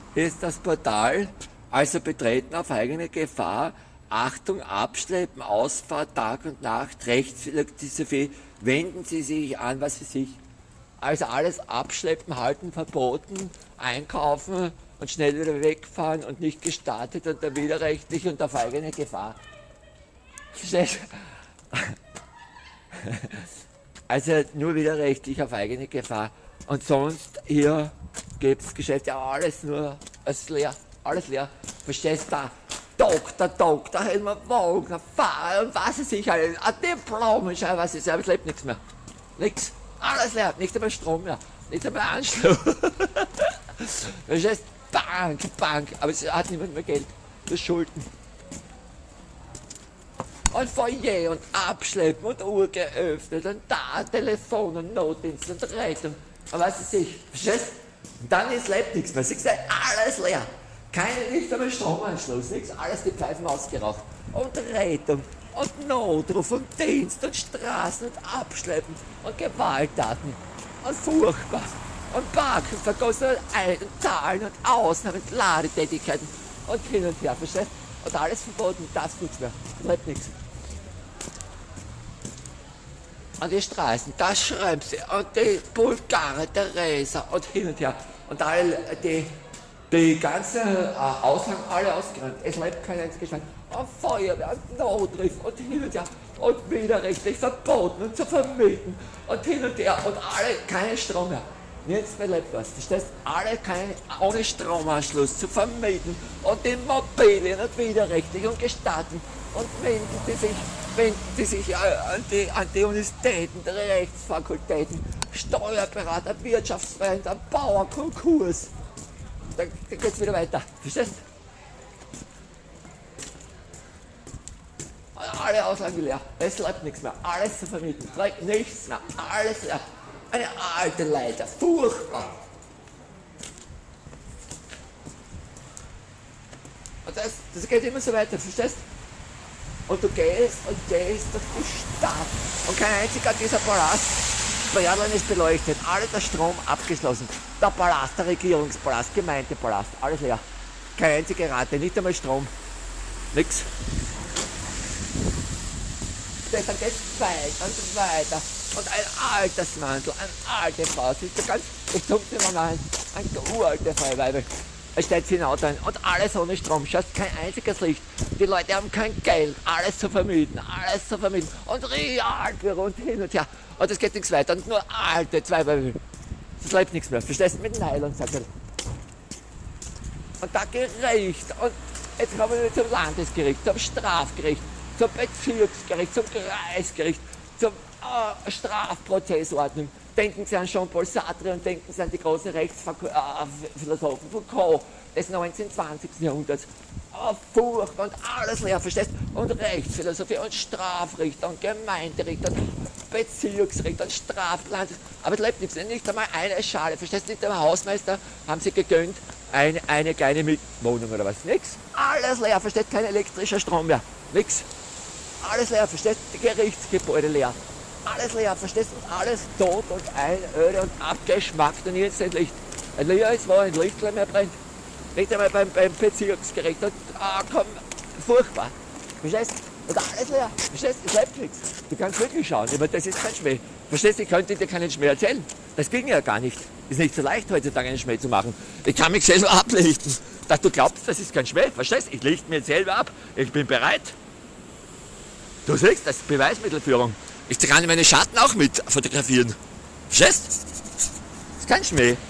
ist das Portal, also betreten auf eigene Gefahr. Achtung, Abschleppen, Ausfahrt, Tag und Nacht, Rechtsphilosophie, wenden Sie sich an, was für sich. Also alles abschleppen, halten, verboten, einkaufen und schnell wieder wegfahren und nicht gestartet und dann widerrechtlich und auf eigene Gefahr. Verstehst du? Also nur widerrechtlich auf eigene Gefahr. Und sonst hier gibt es Geschäfte, ja alles nur, alles leer, alles leer. Verstehst du? Doktor, Helmut Wagner, Fahrer und was weiß ich alles, ein Diplom, was ist, aber es lebt nichts mehr. Nix, alles leer, nicht einmal Strom mehr, nicht einmal Anschluss. Verstehst du? Bank, aber es hat niemand mehr Geld, nur Schulden. Und Foyer und Abschleppen und Uhr geöffnet und da Telefon und Notdienst und Rettung und was weiß ich, verstehst du? Und dann lebt nichts mehr, siehst du, alles leer. Nicht einmal Stromanschluss, nichts, alles die Pfeifen ausgeraucht. Und Rettung und Notruf und Dienst und Straßen und Abschleppen und Gewalttaten und furchtbar. Und Parken, vergossen und Ein- und Zahlen und Ausnahmen und Ladetätigkeiten und hin und her, verstehst du? Und alles verboten, darfst nichts mehr, bleibt nichts. Und die Straßen, da schreiben sie, und die Bulgare, Theresa und hin und her. Und alle die ganze Aushang, alle ausgeräumt. Es bleibt kein einziges Schein. Und Feuerwehr und Notruf und hin und her. Und widerrechtlich verboten und zu vermieten. Und hin und her. Und alle, kein Strom mehr. Jetzt bleibt was. Verstehst du? Alle ohne Stromanschluss zu vermieten. Und Immobilien und widerrechtlich und gestatten. Und wenden die sich an die Universitäten, die Rechtsfakultäten, Steuerberater, Wirtschaftsvereine, Bauerkonkurs. Dann geht's wieder weiter. Verstehst du? Alle Auslagen leer. Es bleibt nichts mehr. Alles zu vermieten. Es bleibt nichts mehr. Alles leer. Eine alte Leiter. Furchtbar. Und das geht immer so weiter. Verstehst du? Und du gehst durch die Stadt. Und kein einziger dieser Palast. Berlin ist beleuchtet, alle der Strom abgeschlossen. Der Palast, der Regierungspalast, Gemeindepalast, alles leer. Keine einzige Rate, nicht einmal Strom. Nix. Dann geht es weiter und weiter. Und ein altes Mantel, eine alte Frau, ich zog dir mal ein uralte Feuerweibel. Es steht für ein Auto ein und alles ohne Strom, schaust kein einziges Licht. Die Leute haben kein Geld, alles zu vermieten. Und Realbüro und hin und her. Und es geht nichts weiter und nur alte Zweibäume. Es bleibt nichts mehr, verstehst du, mit Nylon, sagt er. Und da Gericht, und jetzt kommen wir zum Landesgericht, zum Strafgericht, zum Bezirksgericht, zum Kreisgericht, zum Strafprozessordnung. Denken Sie an Jean-Paul Sartre und denken Sie an die großen Rechtsphilosophen Foucault des 19. 20. Jahrhunderts. Furchtbar und alles leer, verstehst du? Und Rechtsphilosophie und Strafrichter und Gemeinderichter und Bezirksrichter und Strafland. Aber es bleibt nichts, nicht einmal eine Schale, verstehst du? Nicht einmal Hausmeister haben sie gegönnt, eine kleine Mietwohnung oder was. Nix. Alles leer, verstehst du? Kein elektrischer Strom mehr. Nix. Alles leer, verstehst du? Die Gerichtsgebäude leer. Alles leer, verstehst du? Alles tot und einöde und abgeschmackt und jetzt ein Licht. Ein Licht ist, wo ein Lichtlein mehr brennt. Nicht einmal beim Bezirksgericht. Und komm, furchtbar. Verstehst du? Und alles leer. Verstehst du? Es bleibt nichts. Du kannst wirklich schauen, aber das ist kein Schmäh. Verstehst du? Ich könnte dir keinen Schmäh erzählen. Das ging ja gar nicht. Ist nicht so leicht heutzutage einen Schmäh zu machen. Ich kann mich selber ablichten. Dass du glaubst, das ist kein Schmäh. Verstehst du? Ich lichte mir jetzt selber ab. Ich bin bereit. Du siehst, das ist Beweismittelführung. Ich kann meine Schatten auch mit fotografieren. Verstehst? Das ist kein Schmäh.